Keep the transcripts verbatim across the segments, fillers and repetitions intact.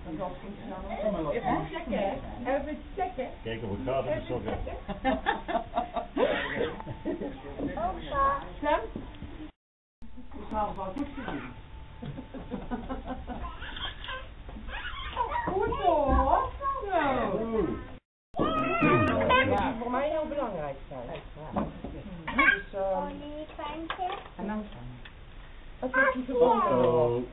Even checken, hè? Even checken. Kijk of het gaat in de sokken. Opa. Sam? Ik ga het wel goed zien. Goed hoor. Zo. Ja, voor mij heel belangrijk zijn. Dus, uh, en dan dat is die verbonden.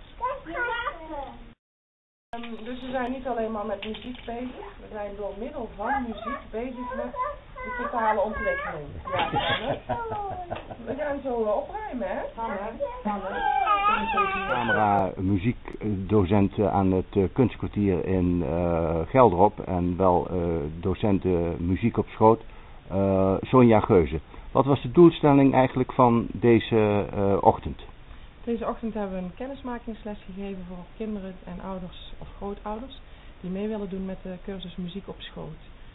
Um, dus we zijn niet alleen maar met muziek bezig, we zijn door middel van muziek bezig met de totale ontwikkeling. Ja, Sanne. We gaan zo uh, opruimen, hè? Sanne. Sanne. Camera muziekdocent aan het uh, kunstkwartier in uh, Gelderop en wel uh, docent uh, muziek op schoot, uh, Sonja Geuze. Wat was de doelstelling eigenlijk van deze uh, ochtend? Deze ochtend hebben we een kennismakingsles gegeven voor kinderen en ouders of grootouders die mee willen doen met de cursus muziek op schoot.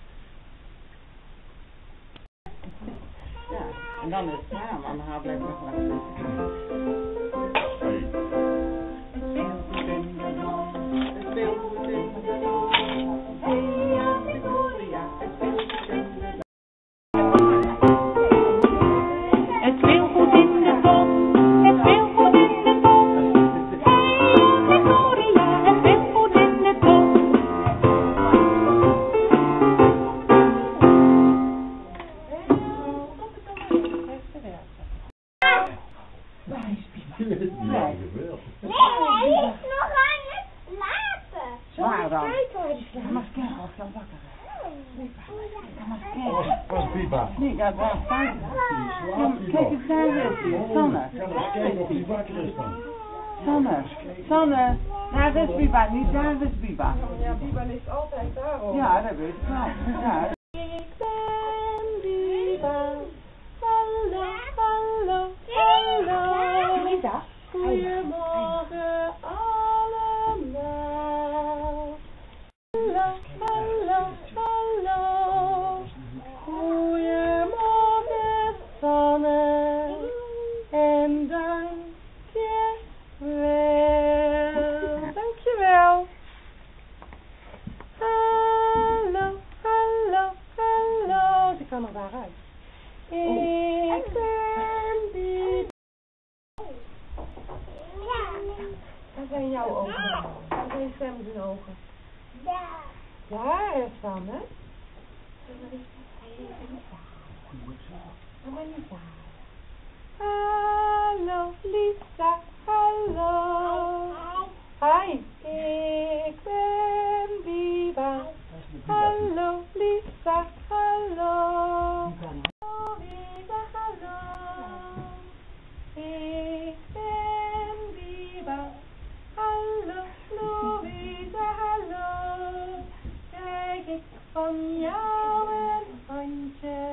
Ja, en dan is het ja, maar dan blijft nog wel. Nee, dat was fijn. Kijk eens daar is Sanne. Ga maar kijken of die wakker is dan. Sanne, Sanne, daar is Biba, niet daar is Biba. Ja, Biba ligt altijd daarop. Ja, dat weet ik wel. Ja. Ik ben Biba. Hallo, hallo, hallo. Goedemorgen allemaal. Hallo, hallo, hallo. Goedemorgen Sanne. En dank je wel. Dank je wel. Hallo, hallo, hallo. Ze kan er daaruit. Ik ben Biba. Waar zijn jouw ogen? Waar zijn Sam's ogen? Daar is Sanne. Hallo Lisa, hallo. Hi, ik ben Biba. Hallo Lisa, hallo. Biba, hallo. Ik ben Biba. Hallo Louisa, hallo. Kijk ik van jou een handje.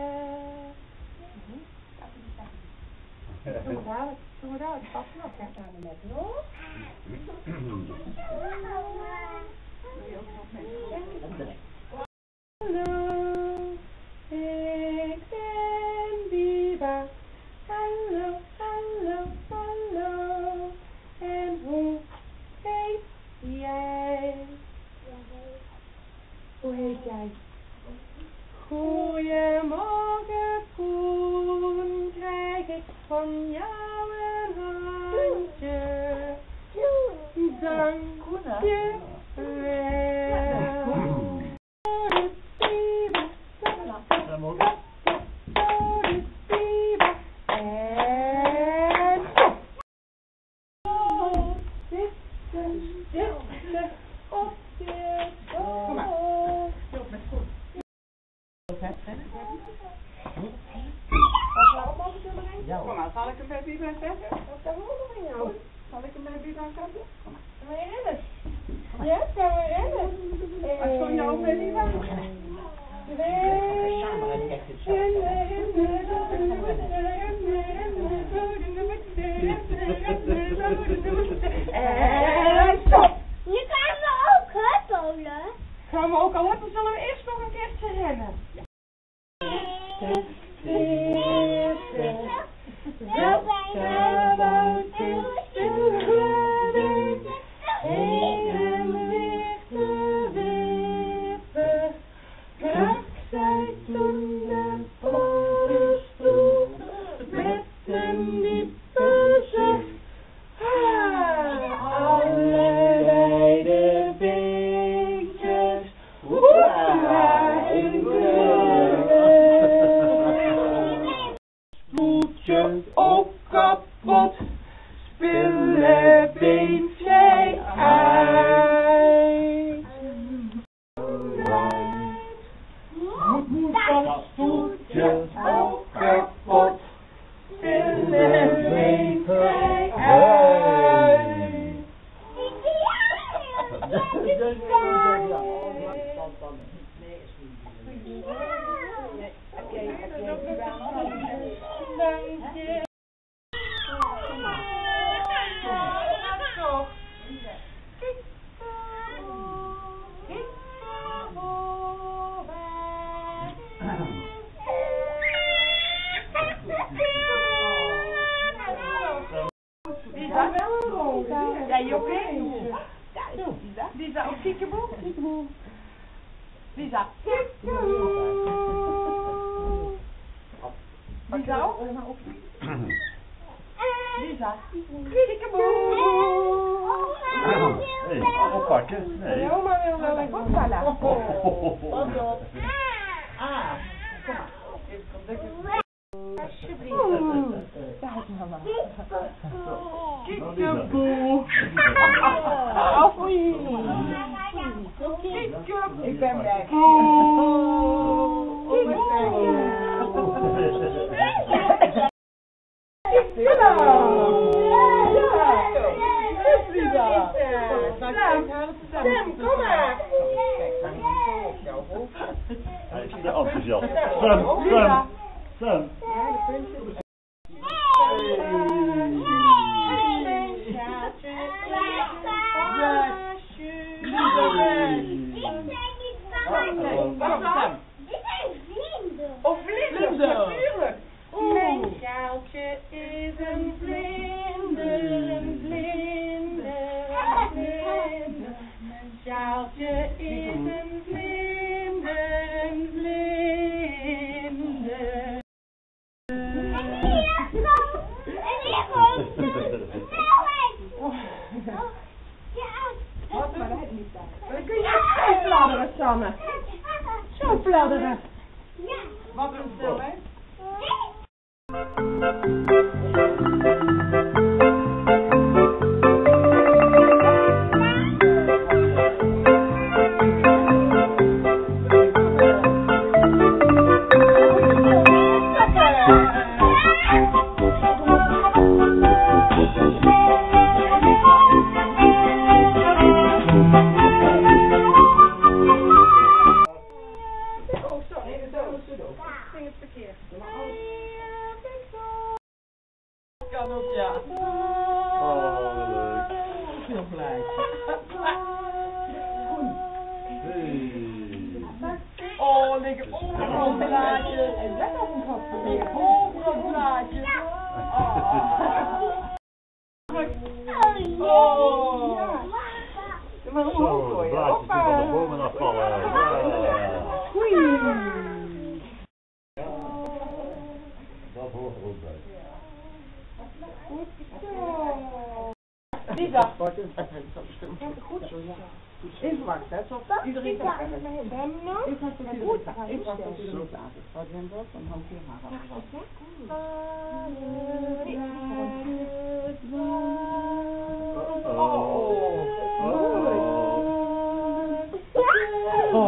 Doe maar dadelijk, doe maar dadelijk, pas maar op, kijk naar de net nog. Hallo, ik ben Biba. Hallo, hallo, hallo. En hoe heet jij? Hoe heet jij? Goeiemorgen Koen, krijg ik van jou een handje. Dank je wel. En stop. Zitten, zitten op je schoot. Kom maar. Stop met goed. Kom maar, zal ik hem bij Biba zetten? Wat kan er van jou? Zal ik hem bij Biba zetten? Kom maar. Kan we rennen? Ja, kan we rennen? Wat voor jou bij Biba? En stop! Je kan me ook huppelen. Gaan we ook al huppelen, zullen we eerst nog een keertje rennen? Heen en weer. stoeltjes ook kapot. Spillebeens jij uit. Dat stoeltje ook kapot. Spillebeens jij uit. Ja, Jokke. Lisa, ook kiekeboe? Kiekeboe. Lisa. Lisa ook? Lisa. Kiekeboe. Hé, oppakken. Nee. Ja, oma wil wel een opvallen. Pas op. Ah, kom maar. Alsjeblieft. Daar is mama. Kiekeboe. Afie. Kiekeboe. Ik ben weg. Ik ben weg. Ja. Ja. Sam, kom maar. Hij is te enthousiast. Sam, Sam, Sam. Of vlinder, natuurlijk. Mijn sjaaltje is een vlinder, een vlinder, een vlinder. Mijn sjaaltje is een vlinder, een vlinder. Wat maar dat niet zijn. Dan kun je zo fladderen, Sanne. Zo fladderen. Wat een snelheid. Kan ook, ja. Oh, leuk. Heel blij. Hey. Oh, lekker overal blaadjes. En lekker overal blaadjes. Oh. Maar hoe hoog Zo, hoor de je? blaadjes die van de bomen afvallen. Ja. Oei. Dat hoort er ook bij. Lisa. Goed zo, ja. Even wachten, hè. Zo, iedereen kan het met hem nou? Ik ga het goed. Ik wacht op iedereen later. Wat je hem dan houdt je haar af. Oh. Oh.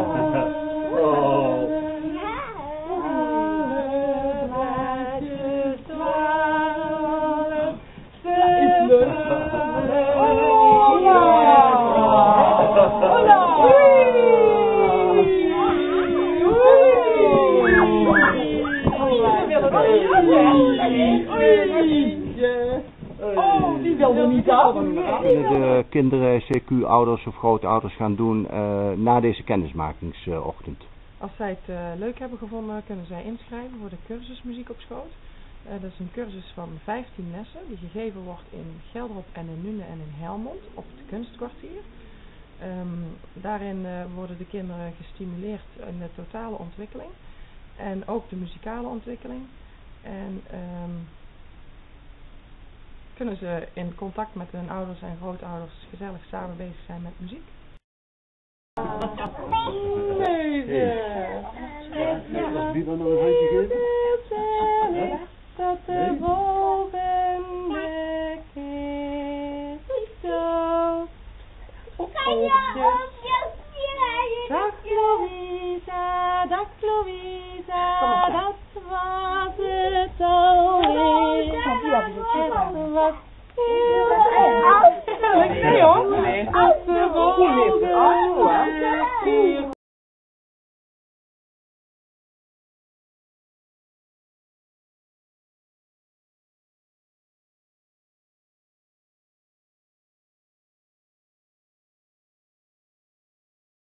Kunnen de kinderen, C Q-ouders of grootouders gaan doen uh, na deze kennismakingsochtend? Als zij het uh, leuk hebben gevonden, kunnen zij inschrijven voor de cursus Muziek op Schoot. Uh, dat is een cursus van vijftien lessen die gegeven wordt in Gelderop en in Nune en in Helmond op het kunstkwartier. Um, daarin uh, worden de kinderen gestimuleerd in de totale ontwikkeling en ook de muzikale ontwikkeling. En um, kunnen ze in contact met hun ouders en grootouders gezellig samen bezig zijn met muziek. Hey. Als die dan nog een handje geven? tot de volgende keer. Zo. Dag Louisa, dag Louisa, dat was het alweer. Het was